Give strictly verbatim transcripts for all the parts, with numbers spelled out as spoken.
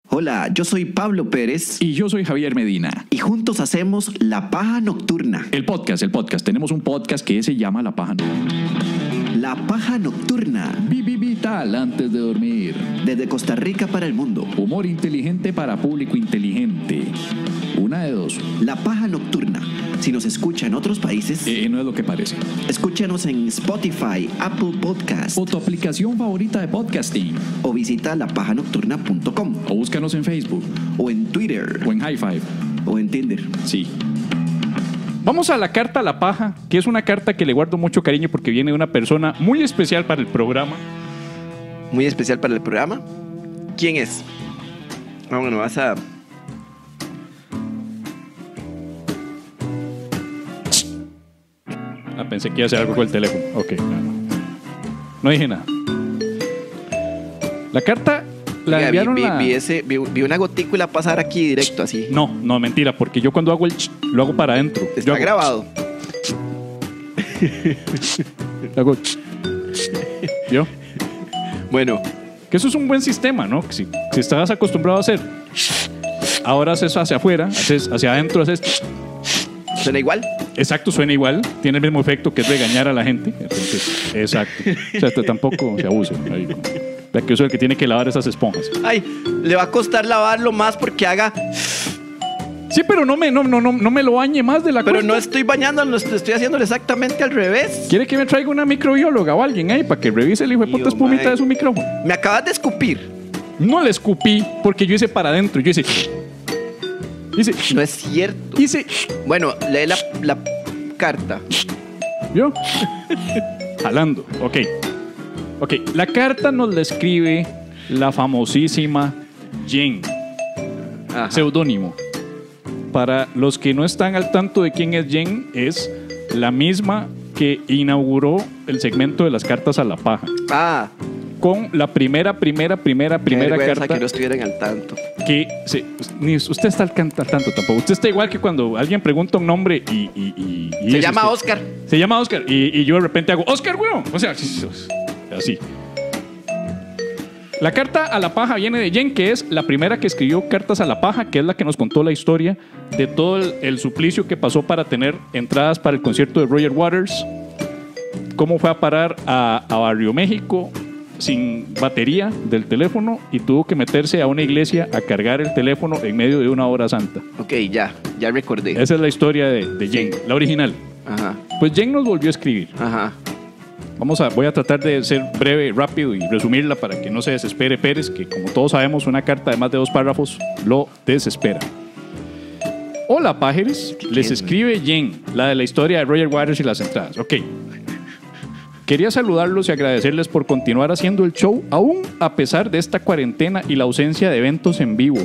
Hola, yo soy Pablo Pérez. Y yo soy Javier Medina. Y juntos hacemos La Paja Nocturna. El podcast, el podcast. Tenemos un podcast que se llama La Paja Nocturna. La Paja Nocturna. Vivi vital antes de dormir. Desde Costa Rica para el mundo. Humor inteligente para público inteligente. Una de dos. La Paja Nocturna. Si nos escucha en otros países, eh, no es lo que parece. Escúchanos en Spotify, Apple Podcast o tu aplicación favorita de podcasting. O visita la paja nocturna punto com. O búscanos en Facebook. O en Twitter. O en High Five. O en Tinder. Sí. Vamos a la carta a la paja, que es una carta que le guardo mucho cariño porque viene de una persona muy especial para el programa. Muy especial para el programa. ¿Quién es? Ah, bueno, vas a... Ah, pensé que iba a hacer algo con el teléfono. Ok, no, no. No dije nada. La carta la Oiga, enviaron vi, vi, la... vi, ese, vi, vi una gotícula pasar aquí directo así. No, no, mentira, porque yo cuando hago el ch, lo hago para adentro. Está hago grabado. Lo hago ch. ¿Yo? Bueno. Que eso es un buen sistema, ¿no? Si, si estabas acostumbrado a hacer, ahora haces hacia afuera, haces hacia adentro, haces... ¿Suena igual? Exacto, suena igual. Tiene el mismo efecto que es regañar a la gente. Entonces, exacto. O sea, tampoco se abuse. Ahí, ya que eso es el que tiene que lavar esas esponjas. Ay, le va a costar lavarlo más porque haga... Sí, pero no me, no, no, no, no me lo bañe más de la Pero cuenta. no estoy bañándolo, estoy haciéndolo exactamente al revés. ¿Quiere que me traiga una microbióloga o alguien ahí para que revise el hijo de puta espumita man. de su micrófono? Me acabas de escupir. No le escupí porque yo hice para adentro. Yo hice... Hice... No es cierto. Hice... Bueno, lee la, la carta. ¿Yo? Jalando. Ok. Ok. La carta nos la escribe la famosísima Jen. Ajá. Seudónimo. Para los que no están al tanto de quién es Jen, es la misma que inauguró el segmento de las cartas a la paja. Ah. Con la primera, primera, primera, primera Qué carta. que no estuvieran al tanto. Que se, ni usted está al, al tanto tampoco. Usted está igual que cuando alguien pregunta un nombre y. y, y, y se es llama usted. Oscar. Se llama Oscar. Y, y yo de repente hago Oscar, weón. O sea, así. La carta a la paja viene de Jen, que es la primera que escribió cartas a la paja, que es la que nos contó la historia de todo el, el suplicio que pasó para tener entradas para el concierto de Roger Waters. Cómo fue a parar a, a Barrio México sin batería del teléfono y tuvo que meterse a una iglesia a cargar el teléfono en medio de una hora santa. Ok, ya, ya recordé. Esa es la historia de, de Jen, sí. La original. Ajá. Pues Jen nos volvió a escribir. Ajá. Vamos a, voy a tratar de ser breve, rápido y resumirla para que no se desespere Pérez, que como todos sabemos, una carta de más de dos párrafos lo desespera. Hola, pájaros. Les escribe Jen, la de la historia de Roger Waters y las entradas. Ok. Quería saludarlos y agradecerles por continuar haciendo el show, aún a pesar de esta cuarentena y la ausencia de eventos en vivo.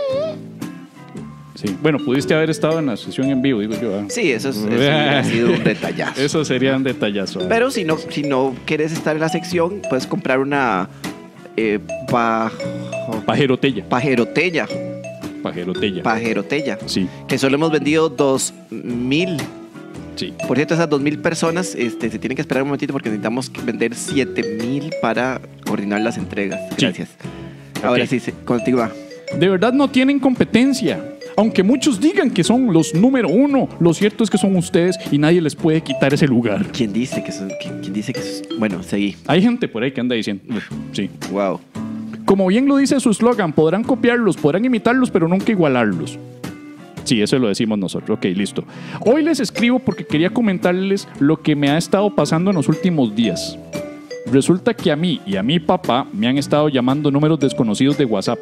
Sí. Bueno, pudiste haber estado en la sesión en vivo, digo yo. ¿eh? Sí, eso, es, eso ha sido un detallazo. Eso sería un detallazo. ¿eh? Pero si no, si no quieres estar en la sección, puedes comprar una eh, pa, pajerotella. Pajerotella. Pajerotella. Pajerotella. Sí. Que solo hemos vendido dos mil. Sí. Por cierto, esas dos mil personas este, se tienen que esperar un momentito porque necesitamos vender siete mil para coordinar las entregas. Gracias. Sí. Ahora okay. sí, continúa. De verdad no tienen competencia. Aunque muchos digan que son los número uno, lo cierto es que son ustedes y nadie les puede quitar ese lugar. ¿Quién dice que son? ¿Quién dice que son? Bueno, seguí. Hay gente por ahí que anda diciendo. Sí. Wow. Como bien lo dice su eslogan, podrán copiarlos, podrán imitarlos, pero nunca igualarlos. Sí, eso lo decimos nosotros. Ok, listo. Hoy les escribo porque quería comentarles lo que me ha estado pasando en los últimos días. Resulta que a mí y a mi papá me han estado llamando números desconocidos de WhatsApp.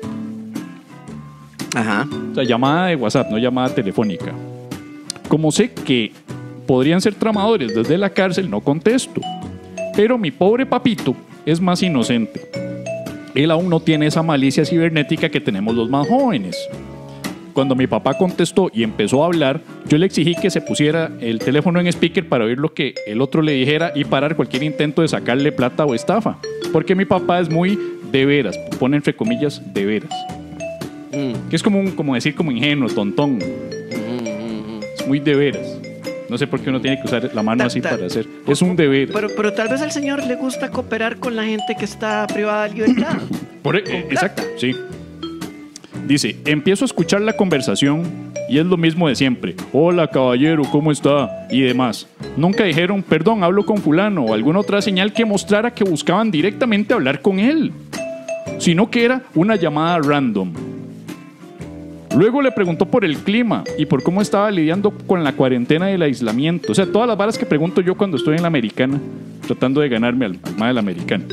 Ajá. O sea, llamada de WhatsApp, no llamada telefónica. Como sé que podrían ser tramadores desde la cárcel, no contesto. Pero mi pobre papito es más inocente. Él aún no tiene esa malicia cibernética que tenemos los más jóvenes. Cuando mi papá contestó y empezó a hablar, yo le exigí que se pusiera el teléfono en speaker para oír lo que el otro le dijera y parar cualquier intento de sacarle plata o estafa. Porque mi papá es muy de veras, pone entre comillas de veras. Mm. Que es como, un, como decir como ingenuo, tontón. Mm. Es muy de veras. No sé por qué uno tiene que usar la mano ta, así ta, para hacer. Es un deber. Pero, pero tal vez al señor le gusta cooperar con la gente que está privada de libertad. Por, eh, exacto, sí. Dice, empiezo a escuchar la conversación y es lo mismo de siempre. Hola, caballero, ¿cómo está? Y demás. Nunca dijeron, perdón, hablo con fulano o alguna otra señal que mostrara que buscaban directamente hablar con él, sino que era una llamada random. Luego le preguntó por el clima y por cómo estaba lidiando con la cuarentena y el aislamiento. O sea, todas las varas que pregunto yo cuando estoy en la americana, tratando de ganarme al, al más de la americana.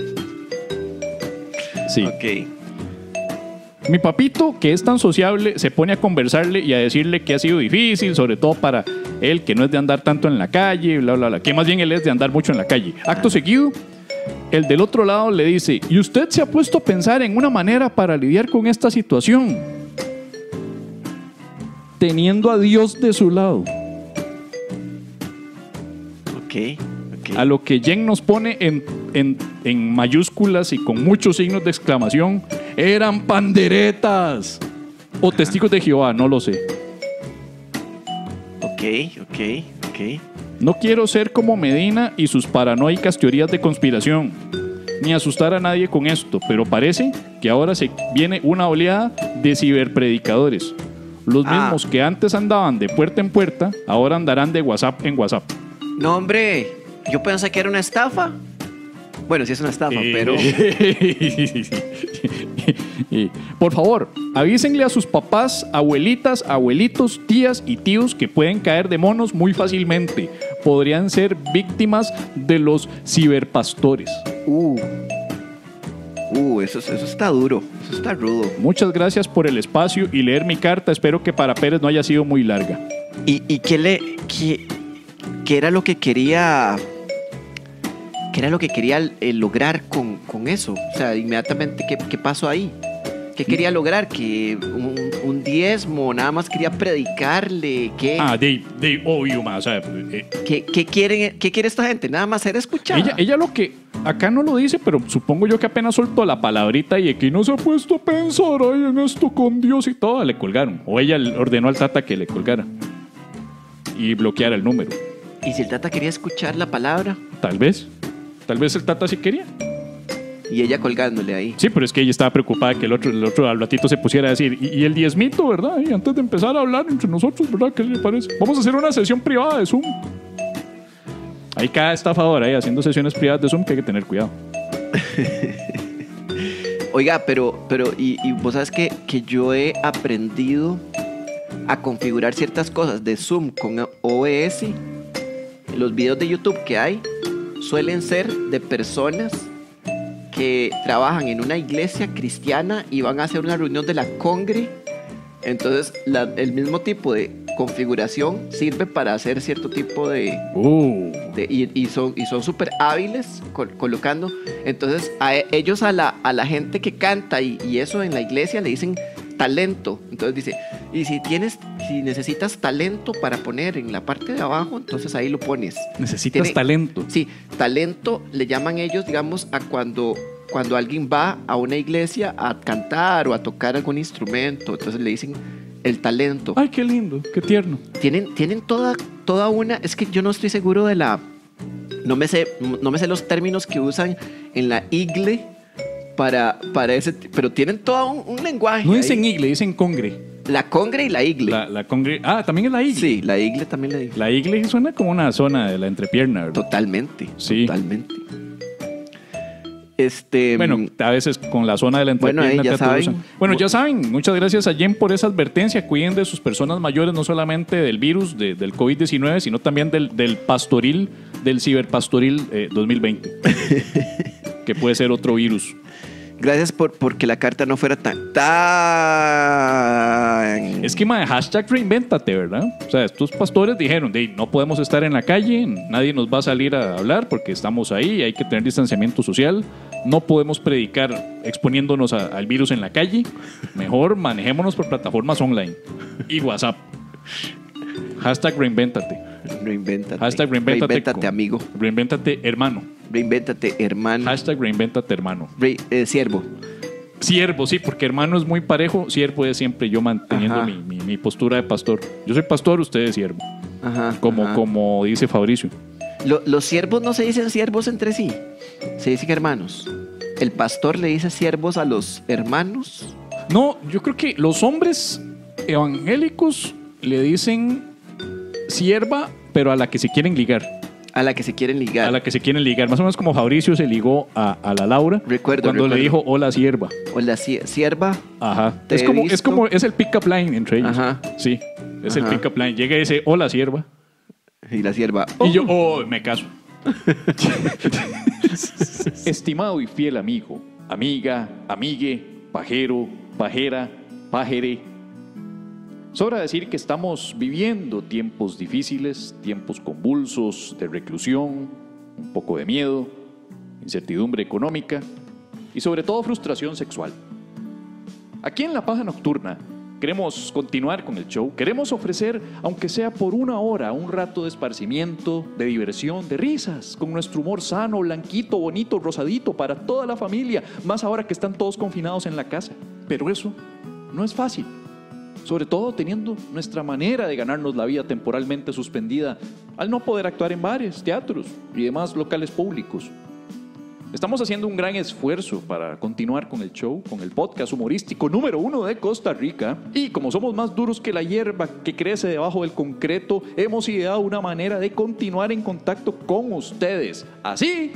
Sí. Ok. Mi papito, que es tan sociable, se pone a conversarle y a decirle que ha sido difícil, sobre todo para él, que no es de andar tanto en la calle, bla, bla, bla, que más bien él es de andar mucho en la calle. Acto seguido, el del otro lado le dice, ¿y usted se ha puesto a pensar en una manera para lidiar con esta situación? Teniendo a Dios de su lado. Ok, ok. A lo que Jen nos pone en, en, en mayúsculas y con muchos signos de exclamación, eran panderetas o testigos de Jehová, no lo sé. Ok, ok, ok. No quiero ser como Medina y sus paranoicas teorías de conspiración, ni asustar a nadie con esto, pero parece que ahora se viene una oleada de ciberpredicadores. Los Ah. mismos que antes andaban de puerta en puerta, ahora andarán de WhatsApp en WhatsApp. No, hombre, yo pensé que era una estafa. Bueno, sí es una estafa, Eh, pero... eh, Por favor, avísenle a sus papás, abuelitas, abuelitos, tías y tíos que pueden caer de monos muy fácilmente. Podrían ser víctimas de los ciberpastores. Uh, uh eso, eso está duro, eso está rudo. Muchas gracias por el espacio y leer mi carta. Espero que para Pérez no haya sido muy larga. ¿Y, y qué le... Qué, qué era lo que quería... ¿Qué era lo que quería eh, lograr con, con eso? O sea, inmediatamente, ¿qué, qué pasó ahí? ¿Qué quería lograr? ¿Que un, un diezmo? ¿Nada más quería predicarle? ¿Qué, Ah, de, de obvio, ma, o sea, eh, ¿qué, qué, quieren, ¿Qué quiere esta gente? Nada más ser escuchada. ella, ella lo que acá no lo dice, pero supongo yo que apenas soltó la palabrita y aquí no se ha puesto a pensar ahí en esto con Dios y todo, le colgaron. O ella le ordenó al Tata que le colgara y bloqueara el número. ¿Y si el Tata quería escuchar la palabra? Tal vez. Tal vez el Tata sí quería. Y ella colgándole ahí. Sí, pero es que ella estaba preocupada que el otro, el otro al ratito se pusiera a decir, y, y el diezmito, ¿verdad? Y antes de empezar a hablar entre nosotros, ¿verdad? ¿Qué le parece? Vamos a hacer una sesión privada de Zoom. Hay cada estafador ahí haciendo sesiones privadas de Zoom que hay que tener cuidado. Oiga, pero, pero y, y vos sabes que, que yo he aprendido a configurar ciertas cosas de Zoom con O B S. Los videos de YouTube que hay suelen ser de personas que trabajan en una iglesia cristiana y van a hacer una reunión de la congre. Entonces, la, el mismo tipo de configuración sirve para hacer cierto tipo de... Uh. de y, y son y son súper hábiles col- colocando. Entonces, a e- ellos a la, a la gente que canta y, y eso en la iglesia le dicen talento. Entonces dice, y si tienes, si necesitas talento para poner en la parte de abajo, entonces ahí lo pones. Necesitas Tiene- talento. Sí, talento le llaman ellos, digamos, a cuando, cuando alguien va a una iglesia a cantar o a tocar algún instrumento. Entonces le dicen el talento. Ay, qué lindo, qué tierno. Tienen, tienen toda, toda una... Es que yo no estoy seguro de la... No me sé, no me sé los términos que usan en la igle para, para ese... Pero tienen todo un, un lenguaje. No ahí. dicen igle, dicen congre. La congre y la igle. La, la congre... Ah, también es la igle. Sí, la igle también le dicen. La igle suena como una zona de la entrepierna, ¿verdad? Totalmente. Sí. Totalmente. Este... Bueno, a veces con la zona de la Bueno, entrepierna. ahí ya te atusan. saben. Bueno, ya saben. Muchas gracias a Jen por esa advertencia. Cuiden de sus personas mayores, no solamente del virus, de- del COVID diecinueve, sino también del, del pastoril, del ciberpastoril eh, dos mil veinte. Que puede ser otro virus. Gracias por porque la carta no fuera tan... tan... Es que, mae, hashtag reinvéntate, ¿verdad? O sea, estos pastores dijeron, "Dey, no podemos estar en la calle, nadie nos va a salir a hablar porque estamos ahí, hay que tener distanciamiento social, no podemos predicar exponiéndonos a- al virus en la calle, mejor manejémonos por plataformas online y WhatsApp." Hashtag reinvéntate. Reinvéntate. Hashtag reinvéntate. Reinvéntate, con- amigo. Reinvéntate, hermano. Reinvéntate, hermano. Hashtag reinvéntate, hermano. Re- eh, siervo. Siervo, sí, porque hermano es muy parejo. Siervo es siempre yo manteniendo Ajá. mi, mi, mi postura de pastor. Yo soy pastor, usted es siervo. Ajá. Como, ajá. como dice Fabricio. Lo- los siervos no se dicen siervos entre sí, se dicen hermanos. El pastor le dice siervos a los hermanos. No, yo creo que los hombres evangélicos le dicen sierva, pero a la que se quieren ligar. A la que se quieren ligar. A la que se quieren ligar. Más o menos como Fabricio se ligó a, a la Laura. Recuerdo, cuando recuerdo. le dijo hola sierva. O la sie- sierva. Ajá. Te Es he como, es visto. como, es el pick-up line entre ellos. Ajá. Sí, es Ajá. el pick-up line. Llega y dice hola sierva. Y la sierva. Y yo, oh, me caso. Estimado y fiel amigo, amiga, amigue, pajero, pajera, pajere. Sobra decir que estamos viviendo tiempos difíciles, tiempos convulsos de reclusión, un poco de miedo, incertidumbre económica y sobre todo frustración sexual. Aquí en La Paja Nocturna queremos continuar con el show, queremos ofrecer, aunque sea por una hora, un rato de esparcimiento, de diversión, de risas, con nuestro humor sano, blanquito, bonito, rosadito, para toda la familia, más ahora que están todos confinados en la casa. Pero eso no es fácil. Sobre todo teniendo nuestra manera de ganarnos la vida temporalmente suspendida al no poder actuar en bares, teatros y demás locales públicos. Estamos haciendo un gran esfuerzo para continuar con el show, con el podcast humorístico número uno de Costa Rica. Y como somos más duros que la hierba que crece debajo del concreto, hemos ideado una manera de continuar en contacto con ustedes. Así...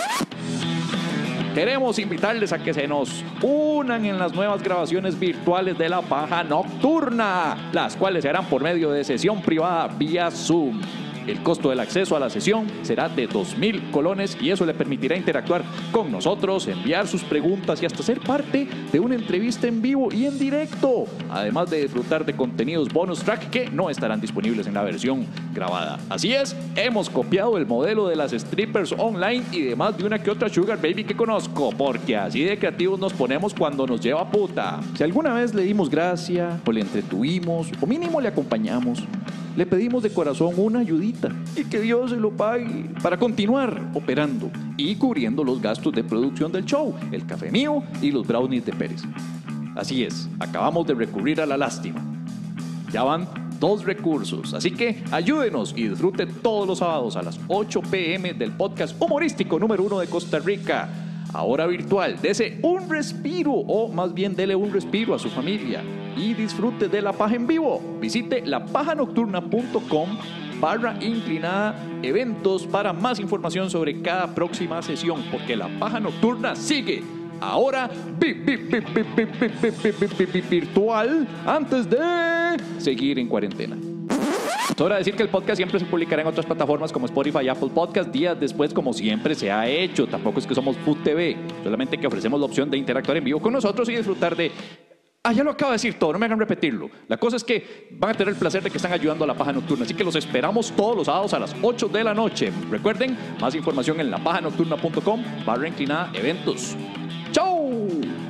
queremos invitarles a que se nos unan en las nuevas grabaciones virtuales de La Paja Nocturna, las cuales se harán por medio de sesión privada vía Zoom. El costo del acceso a la sesión será de dos mil colones y eso le permitirá interactuar con nosotros, enviar sus preguntas y hasta ser parte de una entrevista en vivo y en directo. Además de disfrutar de contenidos bonus track que no estarán disponibles en la versión grabada. Así es, hemos copiado el modelo de las strippers online y demás de una que otra sugar baby que conozco, porque así de creativos nos ponemos cuando nos lleva puta. Si alguna vez le dimos gracia o le entretuvimos o mínimo le acompañamos, le pedimos de corazón una ayudita y que Dios se lo pague para continuar operando y cubriendo los gastos de producción del show, el café mío y los brownies de Pérez. Así es, acabamos de recurrir a la lástima. Ya van dos recursos, así que ayúdenos y disfrute todos los sábados a las ocho pe eme del podcast humorístico número uno de Costa Rica. Ahora virtual, dese un respiro o más bien dele un respiro a su familia y disfrute de La Paja en vivo. Visite lapajanocturna punto com barra inclinada eventos para más información sobre cada próxima sesión, porque La Paja Nocturna sigue ahora vi, vi, vi, vi, vi, vi, vi, vi, vi, vi, virtual antes de seguir en cuarentena. Sobra decir que el podcast siempre se publicará en otras plataformas como Spotify y Apple Podcast días después, como siempre se ha hecho. Tampoco es que somos Food T V, solamente que ofrecemos la opción de interactuar en vivo con nosotros y disfrutar de... Ah, ya lo acabo de decir todo, no me hagan repetirlo. La cosa es que van a tener el placer de que están ayudando a La Paja Nocturna, así que los esperamos todos los sábados a las ocho de la noche. Recuerden, más información en lapajanocturna punto com barra inclinada eventos. ¡Chau!